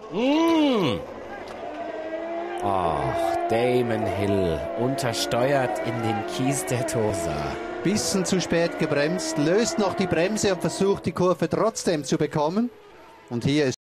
Ach, Damon Hill untersteuert in den Kies der Tosa. Bisschen zu spät gebremst, löst noch die Bremse und versucht die Kurve trotzdem zu bekommen. Und hier ist